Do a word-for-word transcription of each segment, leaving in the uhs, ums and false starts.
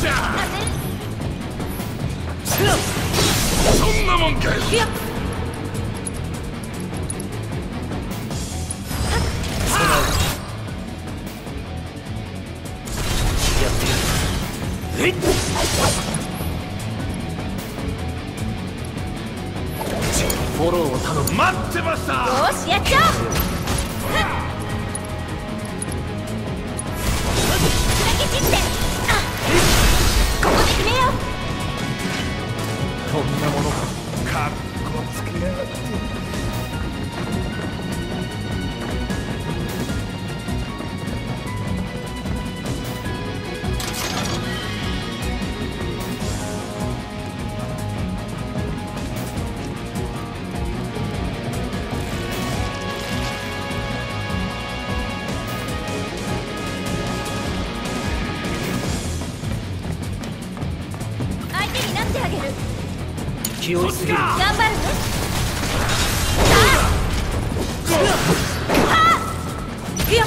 そんなもんかよ。 フォローを頼む。 待ってました。 よしやっちゃおう。砕け散ってここで決めよう。 こんなものか。 かっこつけやがって。 気をつける。 頑張るね。いくよ。やっ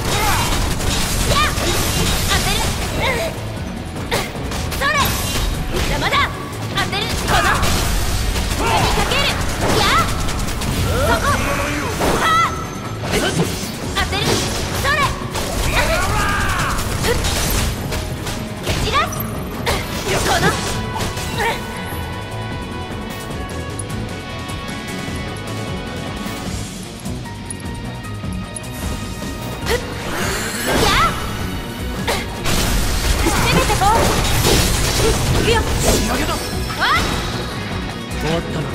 当てる。それ邪魔だ。当てる。この上にかける。やそこは当てる。それ蹴散らす。この仕上げだ。 あ終わったな。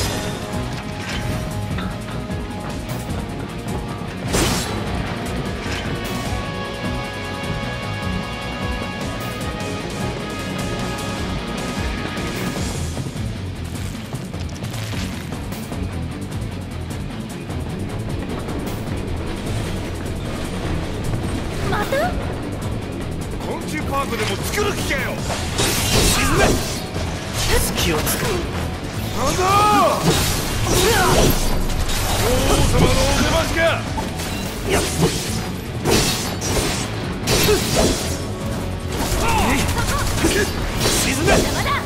また昆虫パークでも作る気かよ。 沈め。隙をつく。 なんだ。王様のお出ましか。 やっ沈め。 邪魔だ。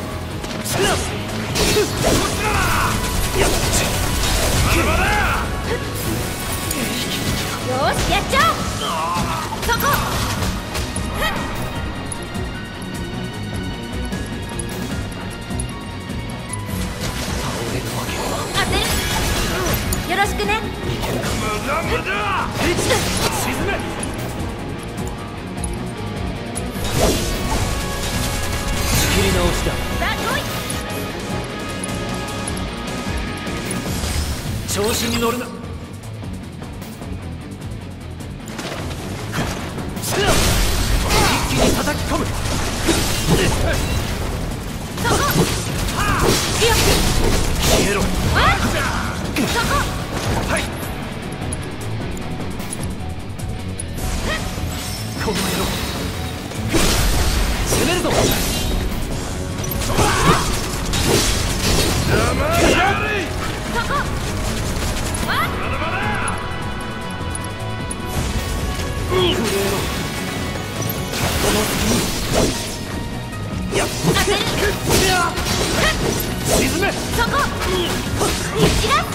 やっまだまだ。 よしやっちゃおう。そこ当てる。よろしくね。 無駄無駄。 沈め。仕切り直しだ。 さあ来い。 調子に乗るな。一気に叩き込む。 そこいや消えろ。 あそこはい。 この野郎。攻めるぞ。 邪魔やれ。 そこわまだまだ。 震えろ。この隙に。やっ当てる。 沈め。 そこいちら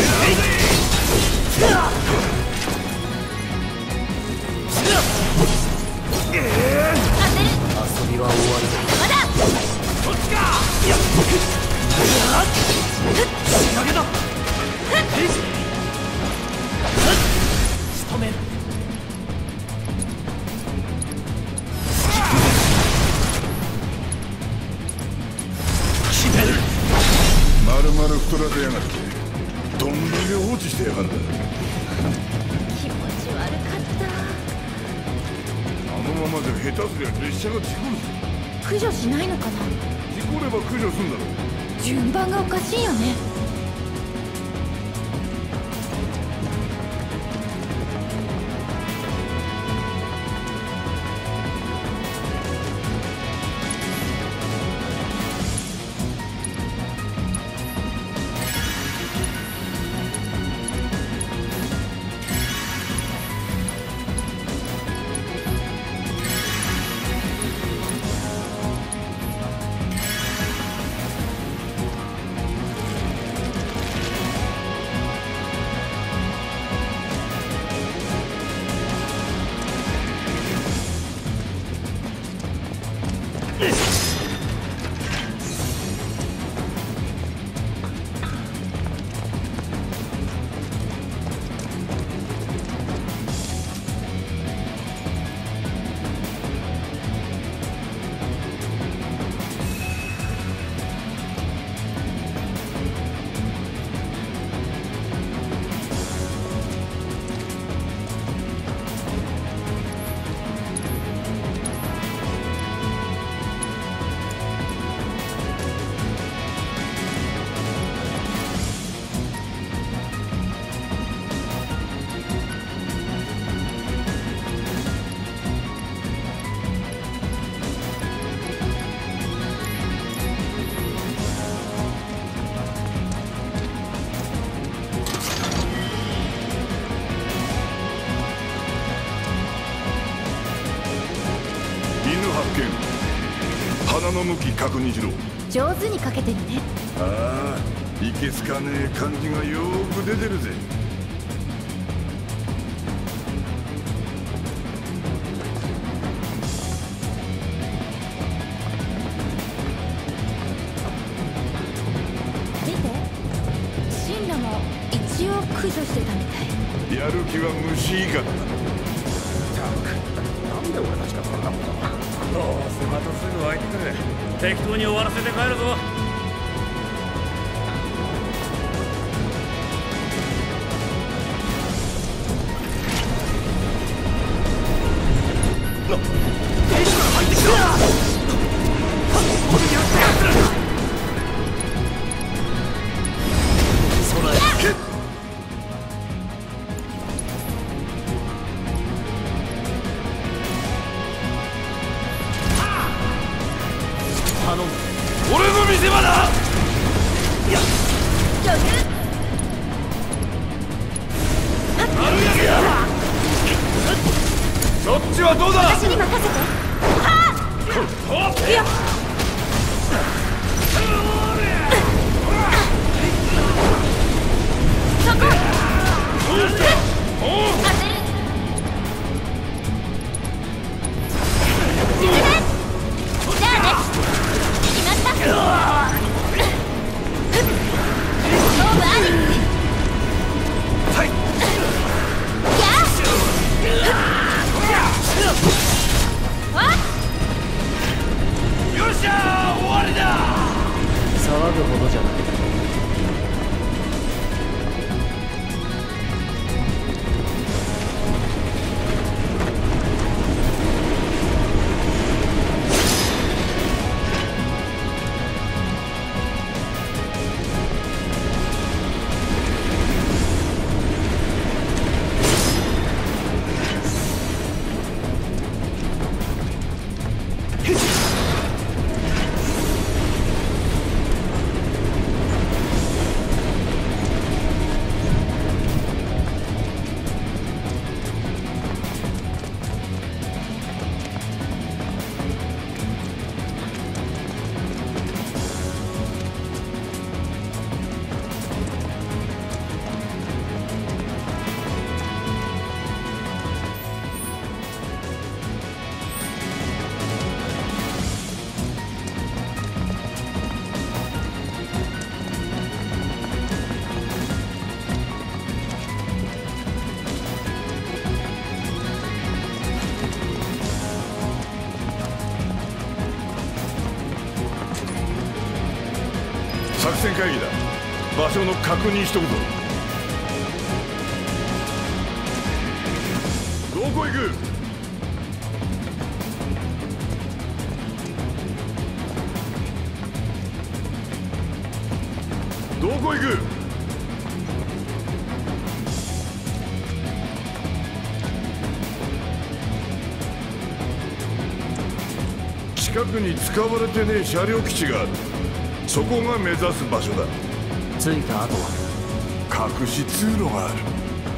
当てる。 遊びは終わりだ。 邪魔だ。 そっちか。 やっ仕上げだ。仕留める。決める。 まるまる太らせやがってどんだけ放置してやがるんだ。 気持ち悪かった。 あのままじゃ下手すりゃ列車が事故るぞ。 駆除しないのかな。 事故れば駆除すんだろ。 順番がおかしいよね。 発見。鼻の向き確認しろ。 上手にかけてるね。 ああ、いけすかねえ感じがよーく出てるぜ。 見て、シンラも一応駆除してたみたい。 やる気は虫以下だ。 なんで俺たちがこんなもの。どうせまたすぐ湧いてくる。適当に終わらせて帰るぞ。な、電子から入ってきた。備え付け。俺の見せ場だ。やっそっちはどうだ。 私に任せて。はあ、いやそこ。当てる。進め。じゃあね。決まった。勝負あり。 はい。 やあ。 よっしゃー、終わりだ。騒ぐほどじゃない。 作戦会議だ。場所の確認しとくぞ。どこ行く。どこ行く。近くに使われてねえ車両基地がある。そこが目指す場所だ。 着いた後は隠し通路がある。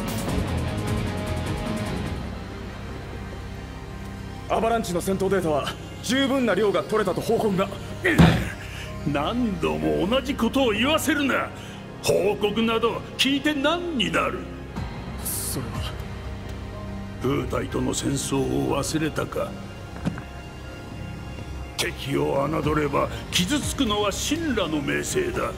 アバランチの戦闘データは十分な量が取れたと報告が。 何度も同じことを言わせるな。報告など聞いて何になる。 それは風体との戦争を忘れたか。敵を侮れば傷つくのは神羅の名声だ。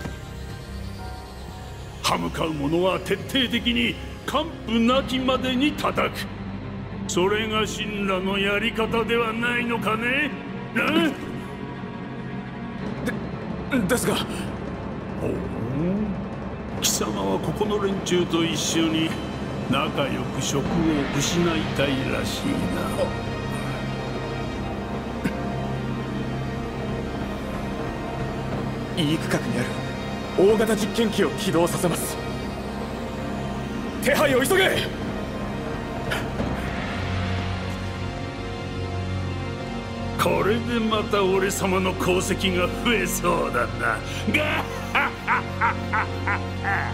歯向かう者は徹底的に完膚なきまでに叩く。それが神羅のやり方ではないのかね。 でですが、 ほう、貴様はここの連中と一緒に仲良く職を失いたいらしいな。 いい区画にある大型実験機を起動させます。手配を急げ。 これでまた俺様の功績が増えそうだな。ガッハッハッハッハッハ。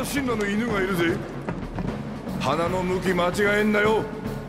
だ神羅の犬がいるぜ。鼻の向き間違えんなよ。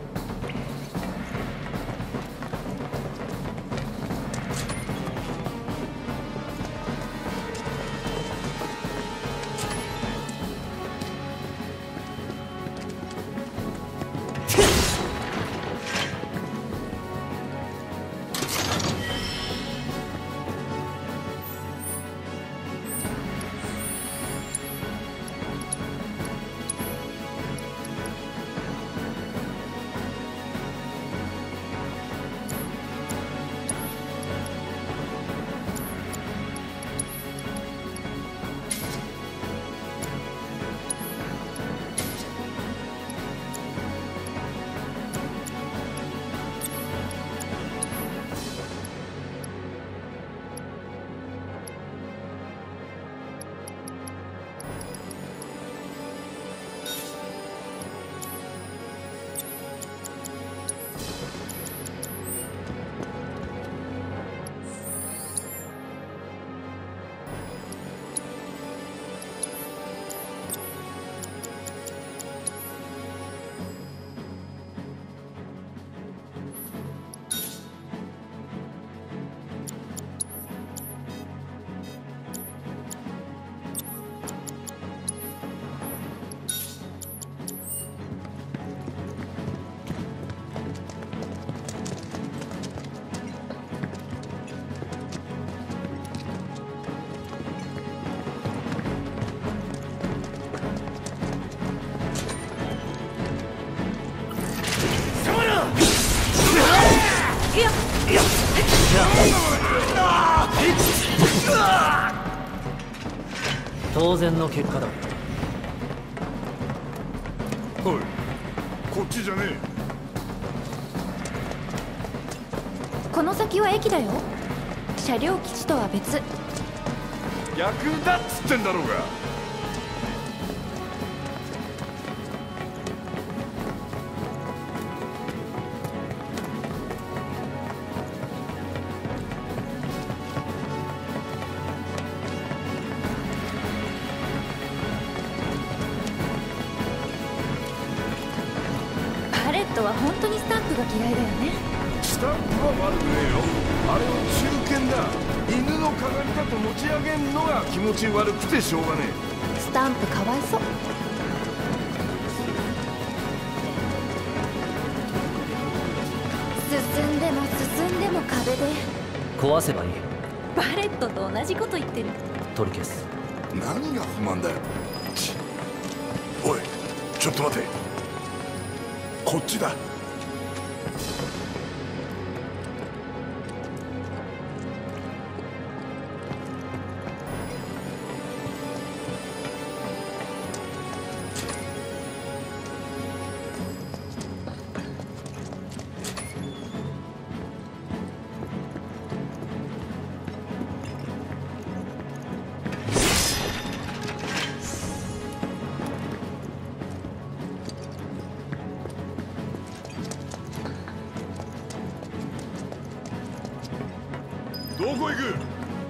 当然の結果だ。 おい、こっちじゃねえ。 この先は駅だよ。車両基地とは別。 逆だっつってんだろうが。 バレットは本当にスタンプが嫌いだよね。 スタンプは悪くねえよ。あれを中堅だ。犬の鏡だと持ち上げんのが気持ち悪くてしょうがねえ。 スタンプかわいそう。進んでも進んでも壁で壊せばいい。 バレットと同じこと言ってる。 取り消す。 何が不満だよ。おい、ちょっと待て。こっちだ。どこ行く？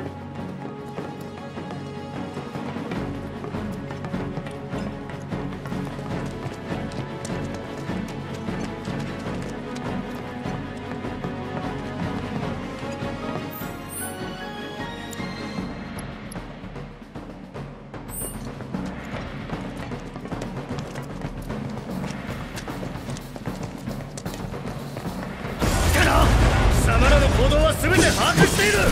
貴様らの行動は全て把握している。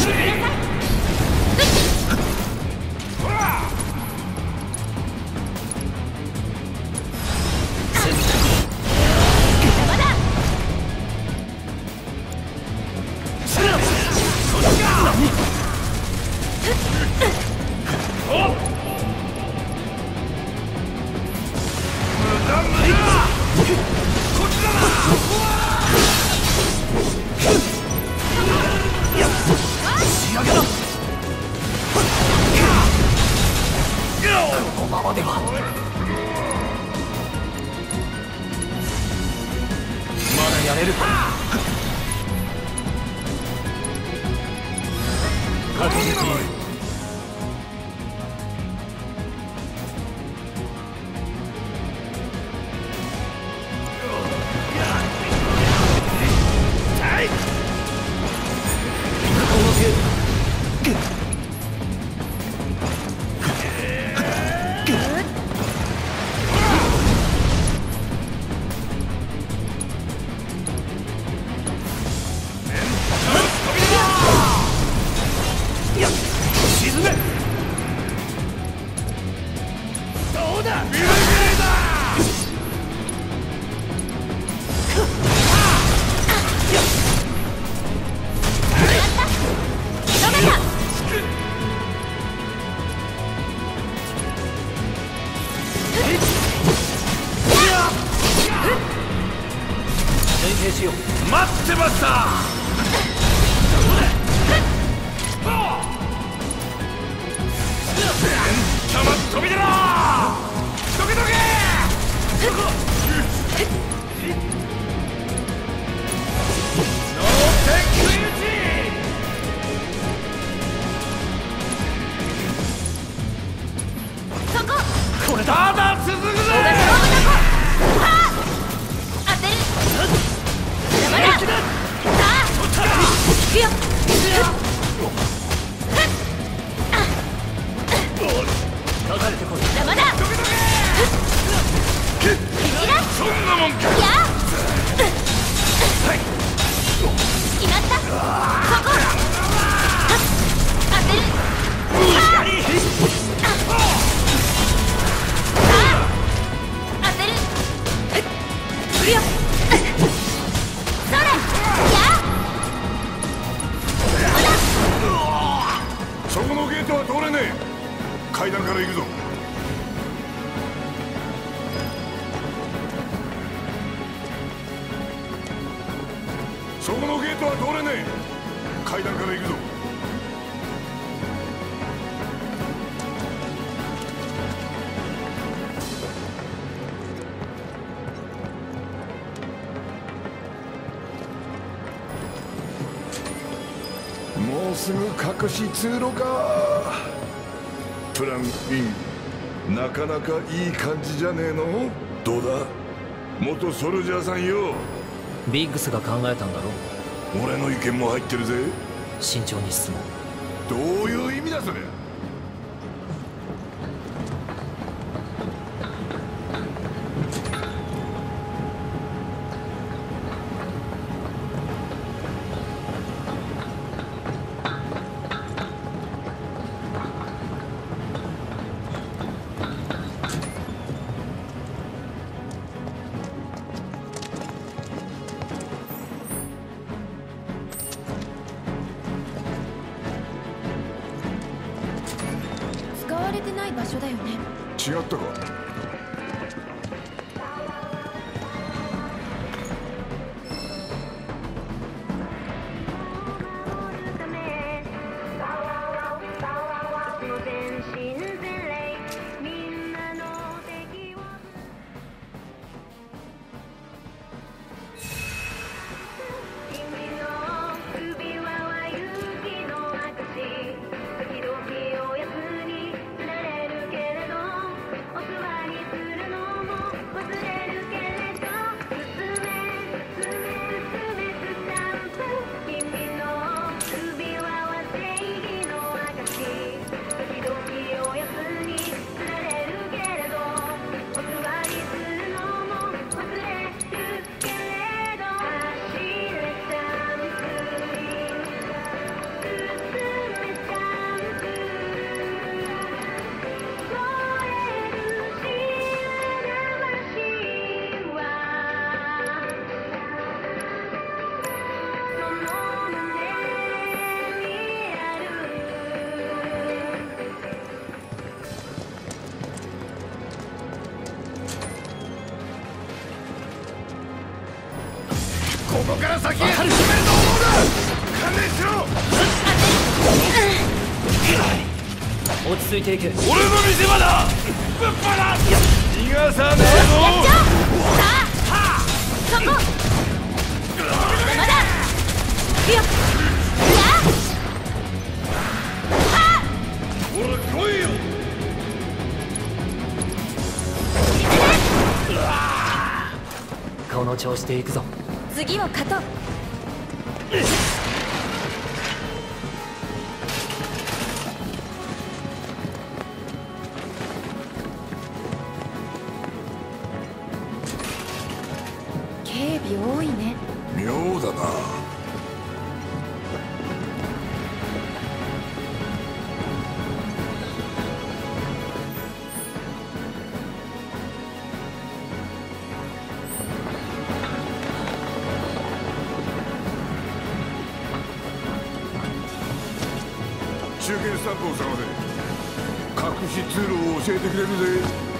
このままではまだやれる。確実に定しよう。 待ってました。ちょま飛び出ろ。どけどけ。ノーテックイチ。 そこ。 これだ。 まだ続くぜ。 当てる。まだまだ。さあ行くよ。 かかってこい。 まだまだ。 そんなもんか。 いや決まった。そこ当てる。さあ当てる。行くよ。それ。いやそこのゲートは通れねえ。階段から行くぞ。そこのゲートは通れねえ。階段から行くぞ。もうすぐ隠し通路か。プランイン、なかなかいい感じじゃねえの。どうだ元ソルジャーさんよ。 ビッグスが考えたんだろ。 俺の意見も入ってるぜ。 慎重に進もう。 どういう意味だそれ。 使われてない場所だよね。 違ったか。ここから先へ進めると思うな。観念しろ。 落ち着いていけ。 俺の見せ場だ。ぶっぱだ。逃がさねえぞ。 さあそこ。まだまだ。行くよ。いやほら来いよ。 この調子で行くぞ。 次を勝とう。警備多いね。 妙だな。中堅スタッフを探せ。隠し通路を教えてくれるぜ。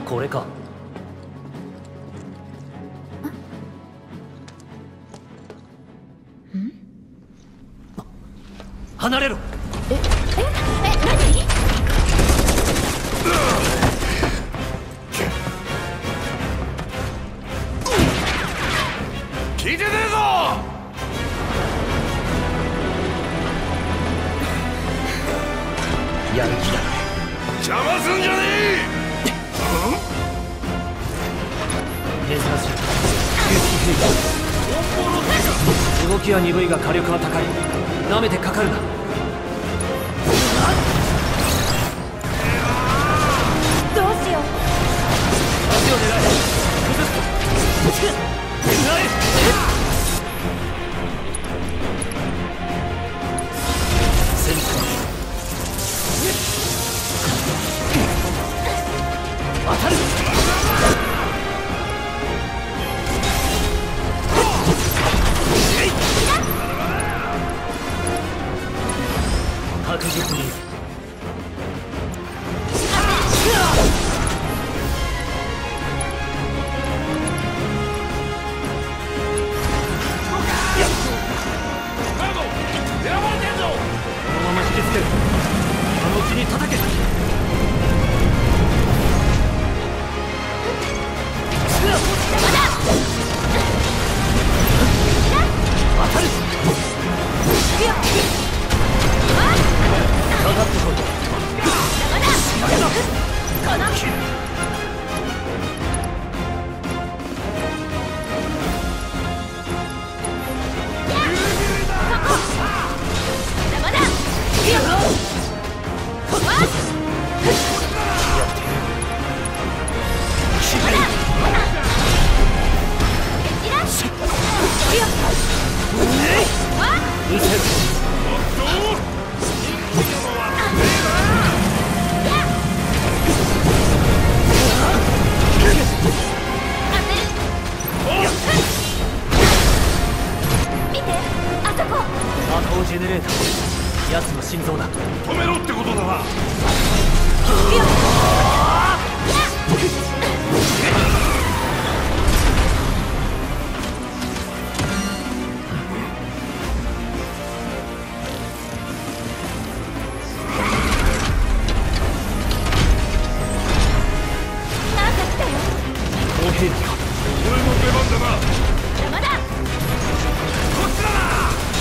これか。離れろ。 えええ何？ 聞いてねえぞ。 やる気だ。 邪魔すんじゃね珍しい。動きは鈍いが火力は高い。舐めてかかるな。 どうしよう。 足を狙え。崩す。ナイス。戦闘当たる。確実にこのまま引きつける。あの気に叩け。当たる。かかってこい。仕掛けだ。 この見て、あそこ。 魔法ジェネレーター。奴の心臓だ。 止めろってことだな。 なんか来たよ。 公平か。 俺の出番だな。 邪魔だ。 こっちだな。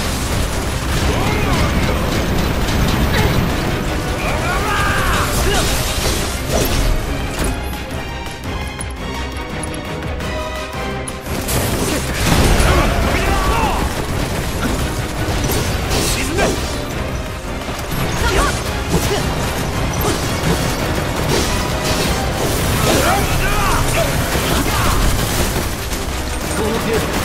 この程度。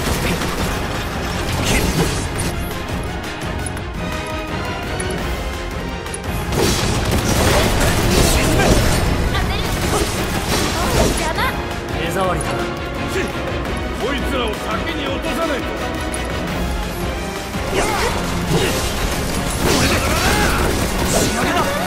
邪魔。 目障りだ。 こいつらを先に落とさないと。 仕掛けだ。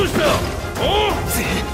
うしたおう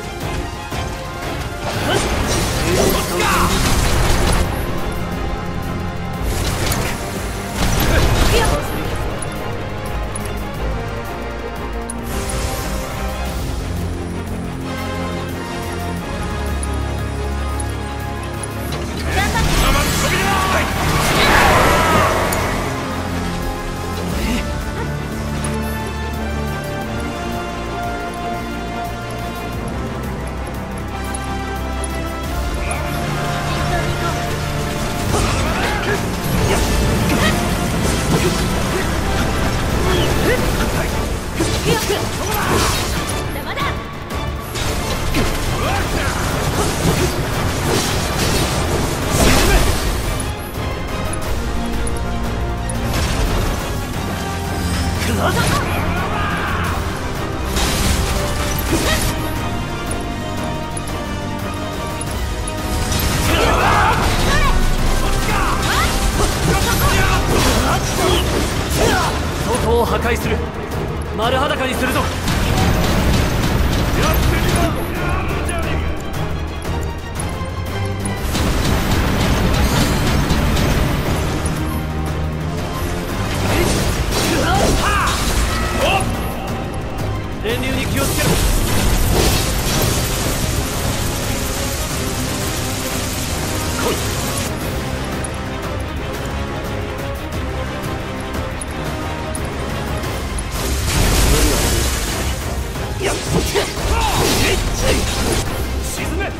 外を破壊する。丸裸にするぞ。電流に気をつけろ。来い。沈め。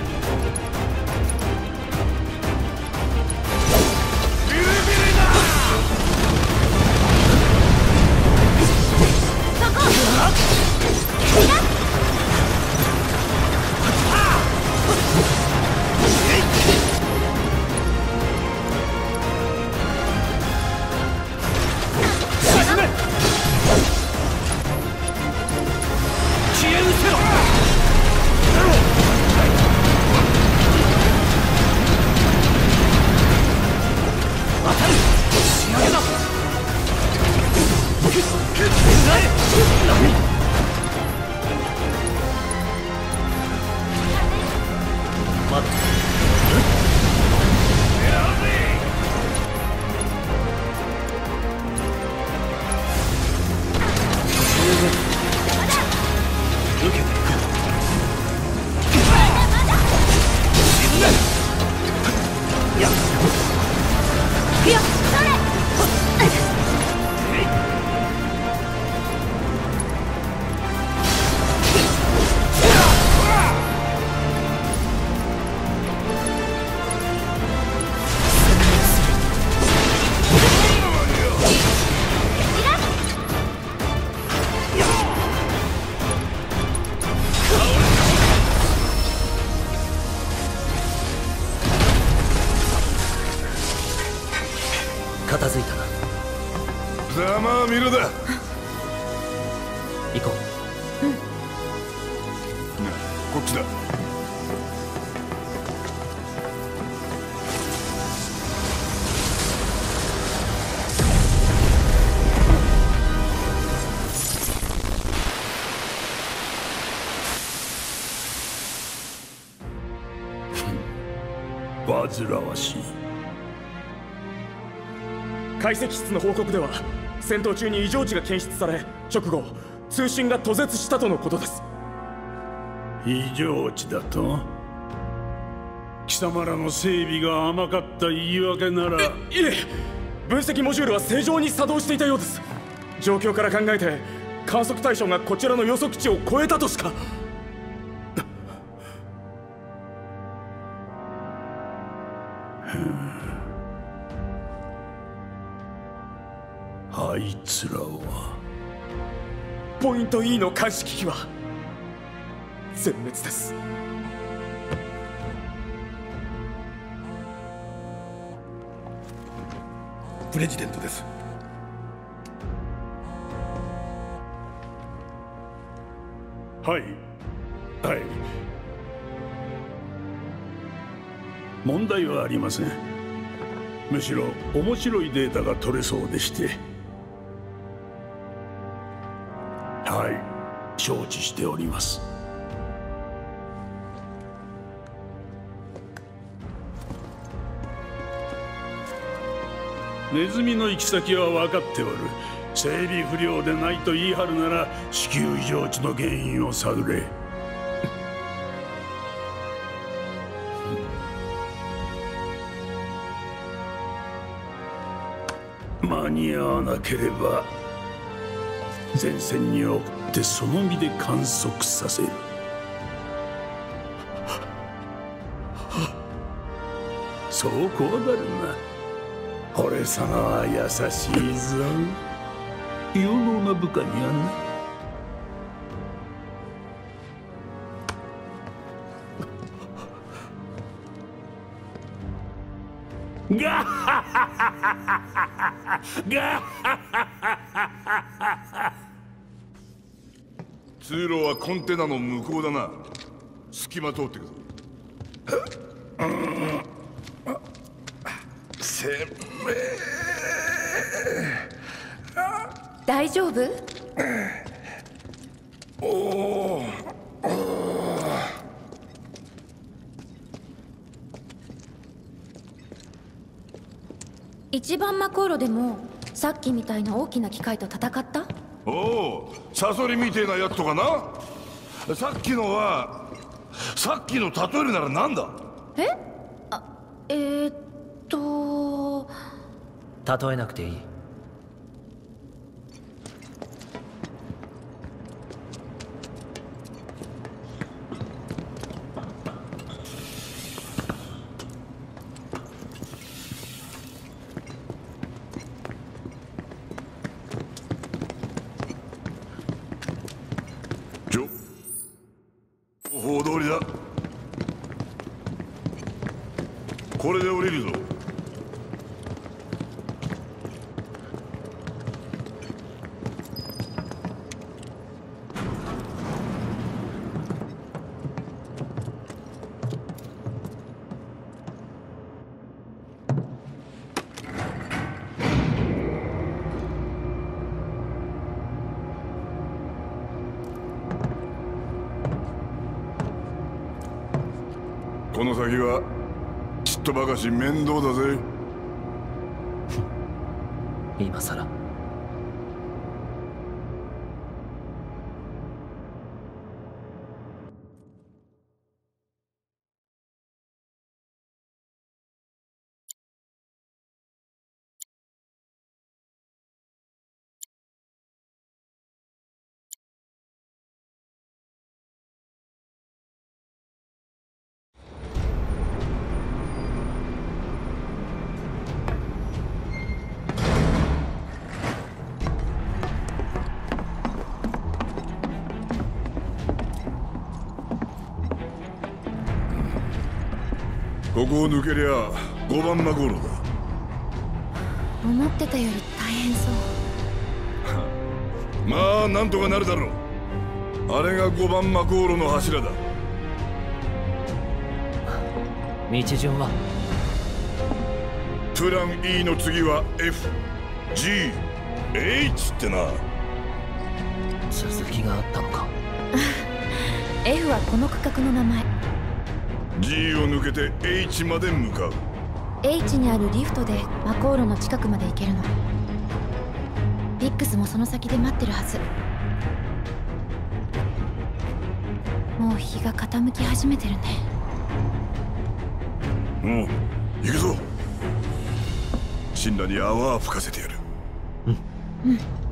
ビリビリだ。 そこ。 沈め。消え失せろ。当たる。仕上げだ。待って。受けていく。沈め。やっ。 いや、それ。 片付いたな。 ざまあみろだ。 行こう。 こっちだ。 煩わしい。 解析室の報告では戦闘中に異常値が検出され、直後通信が途絶したとのことです。 異常値だと？貴様らの整備が甘かった言い訳なら。 いえ、分析モジュールは正常に作動していたようです。状況から考えて観測対象がこちらの予測値を超えたとしか。 あいつらはポイント E の監視機器は全滅です。 プレジデントです。 はいはい、問題はありません。むしろ面白いデータが取れそうでして。はい、 承知しております。ネズミの行き先は分かっておる。整備不良でないと言い張るなら地球異常値の原因を探れ。間に合わなければ前線に送ってその身で観測させる。そう怖がるな。俺様は優しいぞ。有能な部下にはな。ガッハハハハガッハハハ。 通路はコンテナの向こうだな。隙間通ってくぞ。せめ大丈夫？ おお。 一番魔航路でもさっきみたいな大きな機械と戦った？ おお、サソリみてえなやつとかな。さっきのはさっきの例えるならなんだ？ え？あ、えー、っと例えなくていい。 大通りだ。これで降りるぞ。この先はちっとばかし面倒だぜ。 今さら。 ここを抜けりゃごばん魔航路だ。 思ってたより大変そう。 まあなんとかなるだろう。あれがごばん魔航路の柱だ。 道順はプラン E の次は エフジーエイチ ってな。 続きがあったのか。 F はこの区画の名前。 G を抜けて H まで向かう。 H にあるリフトで魔航路の近くまで行けるの。ビックスもその先で待ってるはず。もう日が傾き始めてるね。 もう行くぞ。神羅に泡は吹かせてやる。 うんうん。